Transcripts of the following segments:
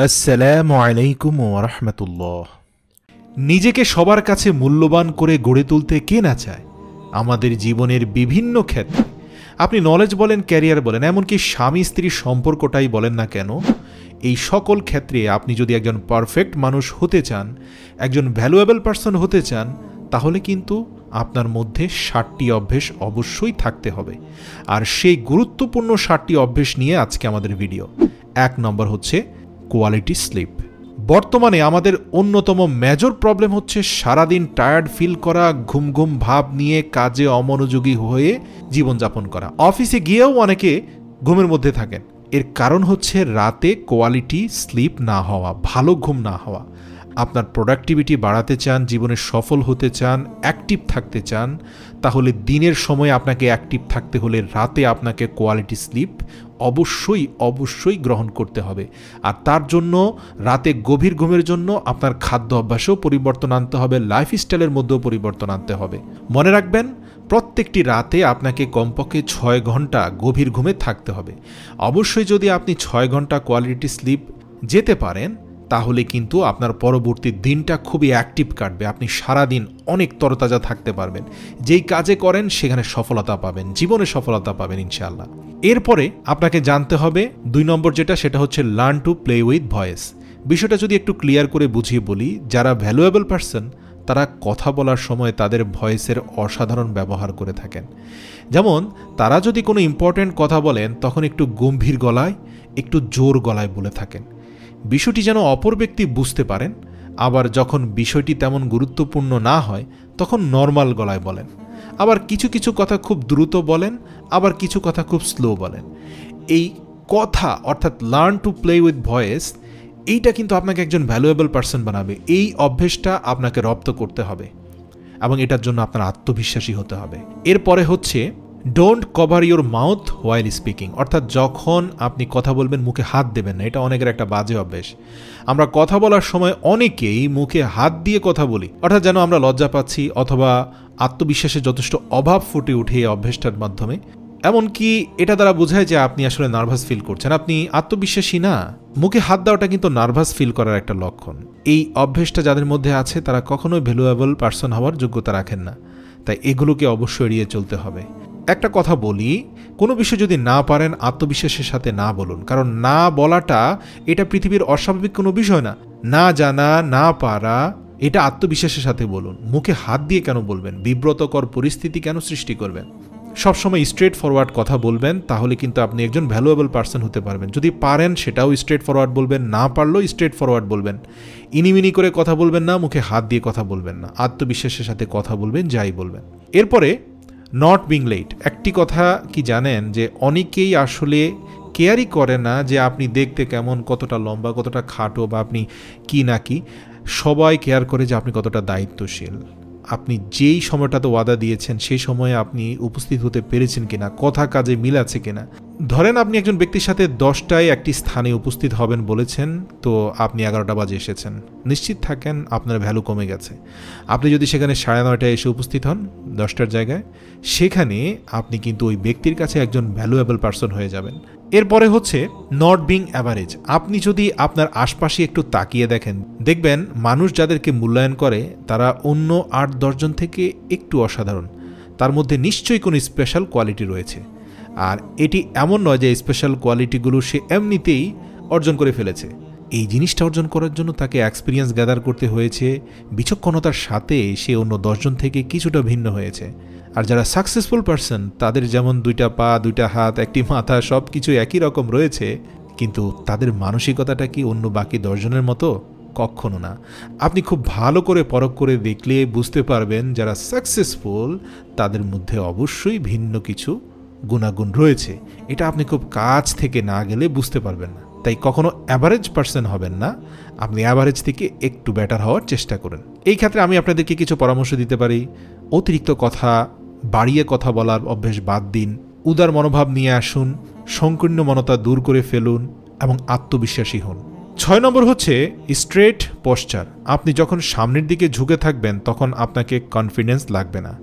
আসসালামু আলাইকুম ওয়া রাহমাতুল্লাহ। নিজেকে সবার কাছে মূল্যবান করে গড়ে তুলতে কে না চায়? আমাদের জীবনের বিভিন্ন ক্ষেত্রে, আপনি নলেজ বলেন, ক্যারিয়ার বলেন, এমনকি স্বামী স্ত্রীর সম্পর্কটাই বলেন না কেন, এই সকল ক্ষেত্রে আপনি যদি একজন পারফেক্ট মানুষ হতে চান, একজন ভ্যালুয়েবল পারসন হতে চান, তাহলে কিন্তু আপনার মধ্যে 7টি অভ্যেস অবশ্যই থাকতে হবে। আর সেই গুরুত্বপূর্ণ 7টি অভ্যেস নিয়ে আজকে আমাদের ভিডিও। 1 নম্বর হচ্ছে কোয়ালিটি স্লিপ। বর্তমানে আমাদের অন্যতম মেজর প্রবলেম হচ্ছে সারাদিন টায়ার্ড ফিল করা, ঘুম ঘুম ভাব নিয়ে কাজে অমনোযোগী হয়ে জীবনযাপন করা। অফিসে গিয়েও অনেকে ঘুমের মধ্যে থাকেন। এর কারণ হচ্ছে রাতে কোয়ালিটি স্লিপ না হওয়া, ভালো ঘুম না হওয়া। আপনার প্রোডাক্টিভিটি বাড়াতে চান, জীবনে সফল হতে চান, অ্যাক্টিভ থাকতে চান, তাহলে দিনের সময় আপনাকে অ্যাক্টিভ থাকতে হলে রাতে আপনাকে কোয়ালিটি স্লিপ অবশ্যই গ্রহণ করতে হবে। আর তার জন্য রাতে গভীর ঘুমের জন্য আপনার খাদ্য অভ্যাসেও পরিবর্তন আনতে হবে, লাইফস্টাইলের মধ্যেও পরিবর্তন আনতে হবে। মনে রাখবেন, প্রত্যেকটি রাতে আপনাকে কমপক্ষে 6 ঘন্টা গভীর ঘুমে থাকতে হবে। অবশ্যই যদি আপনি 6 ঘন্টা কোয়ালিটি স্লিপ যেতে পারেন, তাহলে কিন্তু আপনার পরবর্তী দিনটা খুবই অ্যাক্টিভ কাটবে। আপনি সারাদিন অনেক তরতাজা থাকতে পারবেন, যেই কাজে করেন সেখানে সফলতা পাবেন, জীবনে সফলতা পাবেন ইনশাআল্লাহ। এরপরে আপনাকে জানতে হবে 2 নম্বর যেটা, সেটা হচ্ছে learn to play with voice. বিষয়টা যদি একটু ক্লিয়ার করে বুঝিয়ে বলি, যারা ভ্যালুয়েবল পারসন তারা কথা বলার সময় তাদের ভয়েসের অসাধারণ ব্যবহার করে থাকেন। যেমন তারা যদি কোনো ইম্পর্ট্যান্ট কথা বলেন, তখন একটু গম্ভীর গলায়, একটু জোর গলায় বলে থাকেন, বিষয়টি যেন অপর ব্যক্তি বুঝতে পারেন। আবার যখন বিষয়টি তেমন গুরুত্বপূর্ণ না হয়, তখন নর্মাল গলায় বলেন। আবার কিছু কিছু কথা খুব দ্রুত বলেন, আবার কিছু কথা খুব স্লো বলেন। এই কথা অর্থাৎ learn to play with voice, এইটা কিন্তু আপনাকে একজন ভ্যালুয়েবল পারসন বানাবে। এই অভ্যেসটা আপনাকে রপ্ত করতে হবে এবং এটার জন্য আপনার আত্মবিশ্বাসী হতে হবে। এরপরে হচ্ছে don't cover your mouth while speaking, অর্থাৎ যখন আপনি কথা বলবেন মুখে হাত দেবেন না। এটা অনেকের একটা বাজে অভ্যেস। আমরা কথা বলার সময় অনেকেই মুখে হাত দিয়ে কথা বলি, অর্থাৎ যেন আমরা লজ্জা পাচ্ছি অথবা আত্মবিশ্বাসের যথেষ্ট অভাব ফুটে উঠে এই অভ্যেসটার মাধ্যমে। এমনকি এটা দ্বারা বোঝায় যে আপনি আসলে নার্ভাস ফিল করছেন, আপনি আত্মবিশ্বাসী না। মুখে হাত দেওয়াটা কিন্তু নার্ভাস ফিল করার একটা লক্ষণ। এই অভ্যেসটা যাদের মধ্যে আছে তারা কখনোই ভ্যালুয়েবল পারসন হওয়ার যোগ্যতা রাখেন না। তাই এগুলোকে অবশ্যই এড়িয়ে চলতে হবে। একটা কথা বলি, কোনো বিষয় যদি না পারেন আত্মবিশ্বাসের সাথে না বলুন, কারণ না বলাটা এটা পৃথিবীর অস্বাভাবিক কোনো বিষয় না। না জানা, না পারা, এটা আত্মবিশ্বাসের সাথে বলুন। মুখে হাত দিয়ে কেন বলবেন? বিব্রতকর পরিস্থিতি কেন সৃষ্টি করবেন? সবসময় স্ট্রেট ফরওয়ার্ড কথা বলবেন, তাহলে কিন্তু আপনি একজন ভ্যালুয়েবল পারসন হতে পারবেন। যদি পারেন সেটাও স্ট্রেট ফরওয়ার্ড বলবেন, না পারলেও স্ট্রেট ফরওয়ার্ড বলবেন। ইনিমিনি করে কথা বলবেন না, মুখে হাত দিয়ে কথা বলবেন না, আত্মবিশ্বাসের সাথে কথা বলবেন, যাই বলবেন। এরপরে নট বিং লেট। একটি কথা কি জানেন, যে অনেকেই আসলে কেয়ারই করে না যে আপনি দেখতে কেমন, কতটা লম্বা, কতটা খাটো, বা আপনি কি না কি। সবাই কেয়ার করে যে আপনি কতটা দায়িত্বশীল, আপনি যেই সময়টাতে ওয়াদা দিয়েছেন সেই সময়ে আপনি উপস্থিত হতে পেরেছেন কিনা, কথা কাজে মিল আছে কিনা। ধরেন আপনি একজন ব্যক্তির সাথে 10টায় একটি স্থানে উপস্থিত হবেন বলেছেন, তো আপনি 11টা বাজে এসেছেন, নিশ্চিত থাকেন আপনার ভ্যালু কমে গেছে। আপনি যদি সেখানে 9:30টায় এসে উপস্থিত হন 10টার জায়গায়, সেখানে আপনি কিন্তু ওই ব্যক্তির কাছে একজন ভ্যালুয়েবল পারসন হয়ে যাবেন। এরপরে হচ্ছে নট বিং অ্যাভারেজ। আপনি যদি আপনার আশপাশে একটু তাকিয়ে দেখেন, দেখবেন মানুষ যাদেরকে মূল্যায়ন করে তারা অন্য 8-10 জন থেকে একটু অসাধারণ। তার মধ্যে নিশ্চয়ই কোনো স্পেশাল কোয়ালিটি রয়েছে। আর এটি এমন নয় যে স্পেশাল কোয়ালিটিগুলো সে এমনিতেই অর্জন করে ফেলেছে। এই জিনিসটা অর্জন করার জন্য তাকে এক্সপিরিয়েন্স গ্যাদার করতে হয়েছে, বিচক্ষণতার সাথে সে অন্য 10 জন থেকে কিছুটা ভিন্ন হয়েছে। আর যারা সাকসেসফুল পারসন, তাদের যেমন 2টা পা, 2টা হাত, একটি মাথা, সব কিছু একই রকম রয়েছে, কিন্তু তাদের মানসিকতাটা কি অন্য বাকি 10 জনের মতো? কখনো না। আপনি খুব ভালো করে পরখ করে দেখলে বুঝতে পারবেন যারা সাকসেসফুল তাদের মধ্যে অবশ্যই ভিন্ন কিছু গুণাগুণ রয়েছে। এটা আপনি খুব কাছ থেকে না গেলে বুঝতে পারবেন না। তাই কখনো অ্যাভারেজ পারসন হবেন না, আপনি অ্যাভারেজ থেকে একটু বেটার হওয়ার চেষ্টা করুন। এই ক্ষেত্রে আমি আপনাদেরকে কিছু পরামর্শ দিতে পারি। অতিরিক্ত কথা, বাড়িয়ে কথা বলার অভ্যেস বাদ দিন, উদার মনোভাব নিয়ে আসুন, সংকীর্ণ মনতা দূর করে ফেলুন এবং আত্মবিশ্বাসী হন। 6 নম্বর হচ্ছে স্ট্রেট পশ্চার। আপনি যখন সামনের দিকে ঝুঁকে থাকবেন তখন আপনাকে কনফিডেন্স লাগবে না।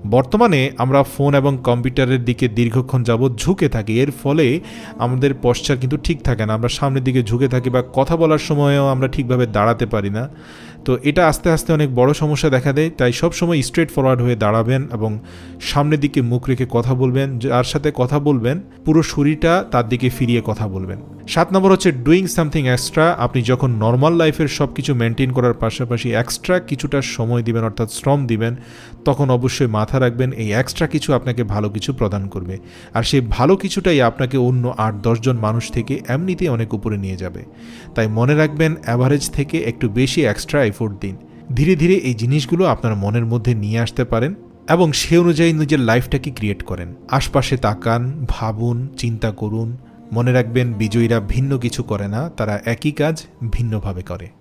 বর্তমানে আমরা ফোন এবং কম্পিউটারের দিকে দীর্ঘক্ষণ যাবৎ ঝুঁকে থাকি, এর ফলে আমাদের পশ্চার কিন্তু ঠিক থাকে না, আমরা সামনের দিকে ঝুঁকে থাকি বা কথা বলার সময়ও আমরা ঠিকভাবে দাঁড়াতে পারি না। তো এটা আস্তে আস্তে অনেক বড় সমস্যা দেখা দেয়। তাই সবসময় স্ট্রেট ফরওয়ার্ড হয়ে দাঁড়াবেন এবং সামনের দিকে মুখ রেখে কথা বলবেন, যার সাথে কথা বলবেন পুরো শরীরটা তার দিকে ফিরিয়ে কথা বলবেন। 7 নম্বর হচ্ছে ডুইং সামথিং এক্সট্রা। আপনি যখন নর্মাল লাইফের সব কিছু মেনটেন করার পাশাপাশি এক্সট্রা কিছুটা সময় দিবেন, অর্থাৎ শ্রম দিবেন, তখন অবশ্যই মাথা রাখবেন এই এক্সট্রা কিছু আপনাকে ভালো কিছু প্রদান করবে। আর সেই ভালো কিছুটাই আপনাকে অন্য 8-10 জন মানুষ থেকে এমনিতেই অনেক উপরে নিয়ে যাবে। তাই মনে রাখবেন অ্যাভারেজ থেকে একটু বেশি এক্সট্রা এফোর্ট দিন। ধীরে ধীরে এই জিনিসগুলো আপনার মনের মধ্যে নিয়ে আসতে পারেন এবং সে অনুযায়ী নিজের লাইফটাকে ক্রিয়েট করেন। আশপাশে তাকান, ভাবুন, চিন্তা করুন। মনে রাখবেন বিজয়ীরা ভিন্ন কিছু করে না, তারা একই কাজ ভিন্নভাবে করে।